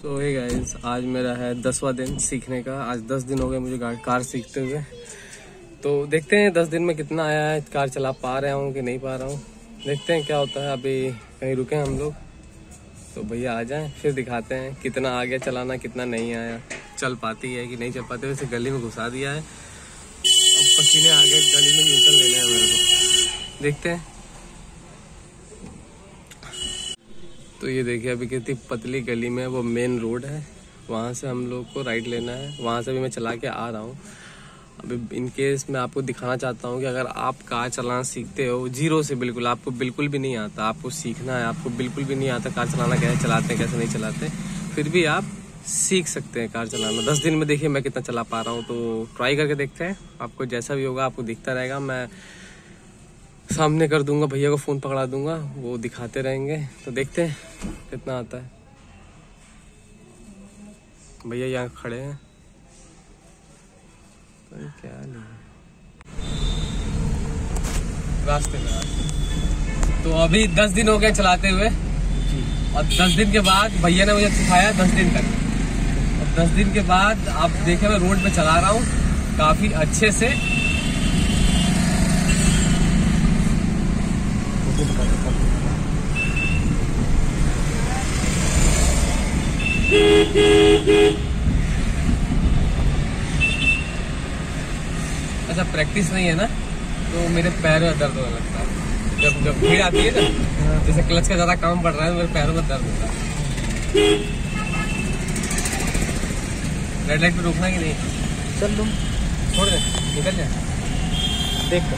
सो hey guys, आज मेरा है 10वां दिन सीखने का। आज 10 दिन हो गए मुझे कार सीखते हुए। तो देखते हैं 10 दिन में कितना आया है, कार चला पा रहा हूँ कि नहीं पा रहा हूँ। देखते हैं क्या होता है। अभी कहीं रुके हम लोग, तो भैया आ जाएं फिर दिखाते हैं कितना आ गया चलाना, कितना नहीं आया, चल पाती है कि नहीं चल पाती। वैसे गली में घुसा दिया है, अब पसीने आ गए, गली में न्यूट्रल लेना है मेरे को। देखते हैं। तो ये देखिए अभी कितनी पतली गली में, वो मेन रोड है, वहाँ से हम लोग को राइट लेना है। वहाँ से भी मैं चला के आ रहा हूँ। अभी इन केस मैं आपको दिखाना चाहता हूँ कि अगर आप कार चलाना सीखते हो जीरो से, बिल्कुल आपको बिल्कुल भी नहीं आता, आपको सीखना है, आपको बिल्कुल भी नहीं आता कार चलाना, कैसे चलाते हैं कैसे नहीं चलाते, फिर भी आप सीख सकते हैं कार चलाना। 10 दिन में देखिए मैं कितना चला पा रहा हूँ। तो ट्राई करके देखते हैं। आपको जैसा भी होगा आपको दिखता रहेगा, मैं सामने कर दूंगा, भैया को फोन पकड़ा दूंगा, वो दिखाते रहेंगे। तो देखते हैं कितना आता है। भैया यहाँ खड़े हैं, क्या नहीं रास्ते में। तो अभी 10 दिन हो गए चलाते हुए, और 10 दिन के बाद भैया ने मुझे सिखाया 10 दिन तक। और 10 दिन के बाद आप देखे मैं रोड पे चला रहा हूँ काफी अच्छे से। अच्छा, प्रैक्टिस नहीं है ना, तो मेरे पैर में दर्द होने लगता है। जब भीड़ आती है ना, जैसे क्लच का ज्यादा काम पड़ रहा है, मेरे पैरों में दर्द होता है। रेड लाइट पे रोकना कि नहीं? चल तुम छोड़ दे, निकल जाए। देख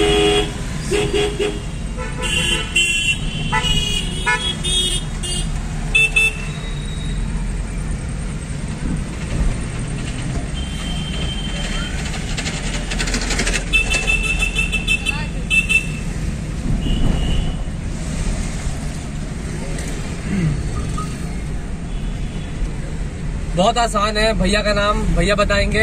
बहुत आसान है। भैया का नाम भैया बताएंगे,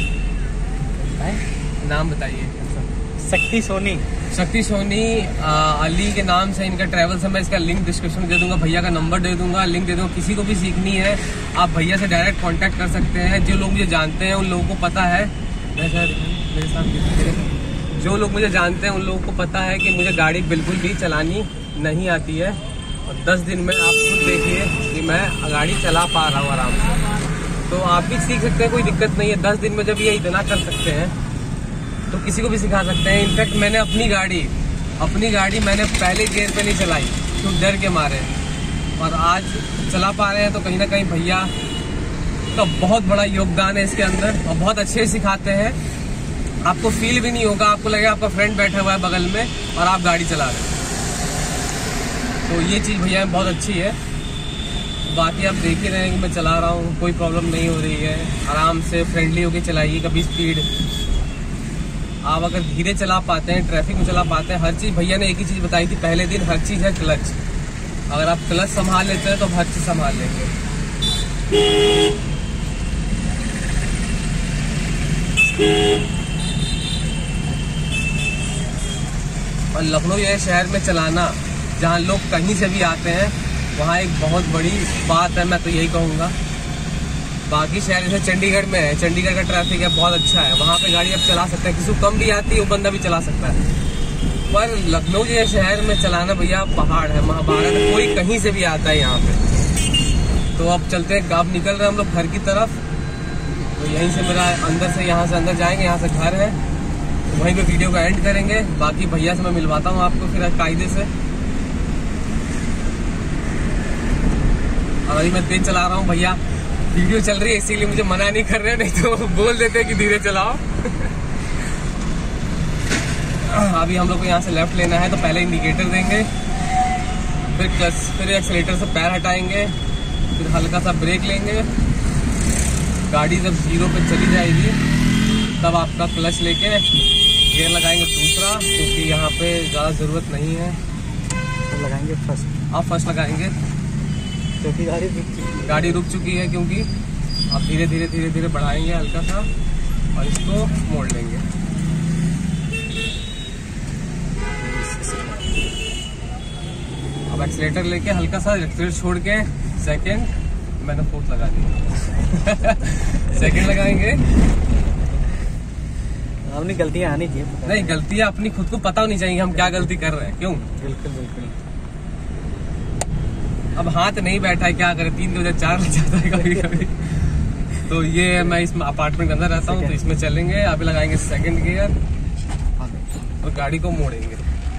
नाम बताइए। शक्ति सोनी। शक्ति सोनी अली के नाम से इनका ट्रैवल्स है। मैं इसका लिंक डिस्क्रिप्शन में दे दूंगा, भैया का नंबर दे दूंगा, लिंक दे दूंगा। किसी को भी सीखनी है आप भैया से डायरेक्ट कांटेक्ट कर सकते हैं। जो लोग मुझे जानते हैं उन लोगों को पता है, मेरे साथ जो लोग मुझे जानते हैं उन लोगों को पता है कि मुझे गाड़ी बिल्कुल भी चलानी नहीं आती है। और 10 दिन में आप खुद देखिए कि मैं गाड़ी चला पा रहा हूँ आराम से। तो आप भी सीख सकते हैं, कोई दिक्कत नहीं है। 10 दिन में जब ये इतना कर सकते हैं तो किसी को भी सिखा सकते हैं। इनफैक्ट मैंने अपनी गाड़ी मैंने पहले गियर पे नहीं चलाई क्योंकि डर के मारे, और आज चला पा रहे हैं। तो कहीं ना कहीं भैया का बहुत बड़ा योगदान है इसके अंदर, और बहुत अच्छे सिखाते हैं। आपको फील भी नहीं होगा, आपको लगेगा आपका फ्रेंड बैठा हुआ है बगल में और आप गाड़ी चला रहे हैं। तो ये चीज़ भैया में बहुत अच्छी है। बाकी आप देख ही रहे हैं कि मैं चला रहा हूँ, कोई प्रॉब्लम नहीं हो रही है। आराम से फ्रेंडली होकर चलाइए, कभी स्पीड। आप अगर धीरे चला पाते हैं, ट्रैफिक में चला पाते हैं, हर चीज़ भैया ने एक ही चीज़ बताई थी पहले दिन, हर चीज़ है क्लच। अगर आप क्लच संभाल लेते हैं तो हर चीज़ संभाल लेंगे। और लखनऊ ये शहर में चलाना, जहाँ लोग कहीं से भी आते हैं, वहाँ एक बहुत बड़ी बात है, मैं तो यही कहूँगा। बाकी शहर जैसे चंडीगढ़ में है, चंडीगढ़ का ट्रैफिक है बहुत अच्छा है, वहाँ पे गाड़ी आप चला सकते हैं। किसी को कम भी आती है वो बंदा भी चला सकता है। पर लखनऊ जैसे शहर में चलाना भैया पहाड़ है, महाभारत है, कोई कहीं से भी आता है यहाँ पे। तो अब चलते हैं, अब निकल रहे हैं हम लोग घर की तरफ। तो यहीं से मेरा अंदर से, यहाँ से अंदर जाएंगे, यहाँ से घर है, तो वहीं पे वीडियो का एंड करेंगे। बाकी भैया से मैं मिलवाता हूँ आपको फिर कायदे से। और अभी मैं तेज चला रहा हूँ, भैया वीडियो चल रही है इसीलिए मुझे मना नहीं कर रहे, नहीं तो बोल देते कि धीरे चलाओ। अभी हम लोग को यहाँ से लेफ्ट लेना है, तो पहले इंडिकेटर देंगे, फिर क्लच, फिर एक्सीलेटर से पैर हटाएंगे, फिर हल्का सा ब्रेक लेंगे। गाड़ी जब 0 पे चली जाएगी तब आपका क्लच लेके गियर लगाएंगे दूसरा, क्योंकि यहाँ पे ज़्यादा ज़रूरत नहीं है। तो लगाएंगे फर्स्ट, आप फर्स्ट लगाएंगे क्योंकि गाड़ी रुक चुकी है, क्योंकि आप धीरे धीरे धीरे धीरे बढ़ाएंगे हल्का सा और इसको मोड़ लेंगे। अब एक्सीलेटर लेके हल्का सा एक्सीलेटर छोड़ के सेकंड मैंने 4th लगा दिया। सेकंड लगाएंगे। अपनी गलतियां आनी चाहिए। नहीं, गलतियां अपनी खुद को पता होनी चाहिए हम क्या गलती कर रहे हैं, क्यों? बिल्कुल बिल्कुल। अब हाथ नहीं बैठा है, क्या करें, 3 की वजह 4 लग जाता है कभी कभी। तो ये मैं इस अपार्टमेंट के अंदर रहता हूँ, तो इसमें चलेंगे। अभी लगाएंगे सेकंड गियर और गाड़ी को मोड़ेंगे।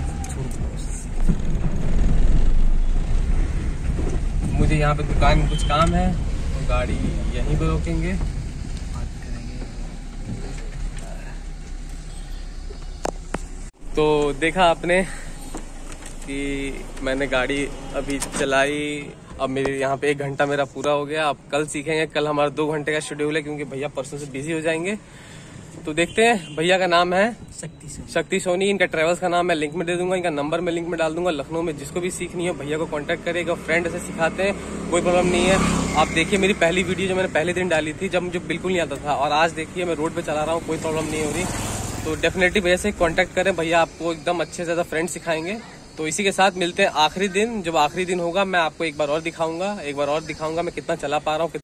मुझे यहाँ पे दुकान में कुछ काम है, तो गाड़ी यहीं पे रोकेंगे। तो देखा आपने कि मैंने गाड़ी अभी चलाई। अब मेरे यहाँ पे 1 घंटा मेरा पूरा हो गया। अब कल सीखेंगे। कल हमारा 2 घंटे का शेड्यूल है, क्योंकि भैया परसों से बिजी हो जाएंगे। तो देखते हैं। भैया का नाम है शक्ति सोनी। इनका ट्रेवल्स का नाम मैं लिंक में दे दूंगा, इनका नंबर मैं लिंक में डाल दूंगा। लखनऊ में जिसको भी सीखनी हो भैया को कांटेक्ट करेगा। फ्रेंड से सिखाते हैं, कोई प्रॉब्लम नहीं है। आप देखिए मेरी पहली वीडियो जो मैंने पहले दिन डाली थी, जब मुझे बिल्कुल नहीं आता था, और आज देखिए मैं रोड पे चला रहा हूँ, कोई प्रॉब्लम नहीं हो रही। तो डेफिनेटली भैया से कांटेक्ट करें, भैया आपको एकदम अच्छे से ज़्यादा फ्रेंड सिखाएंगे। तो इसी के साथ मिलते हैं आखिरी दिन। जब आखिरी दिन होगा मैं आपको एक बार और दिखाऊंगा मैं कितना चला पा रहा हूँ,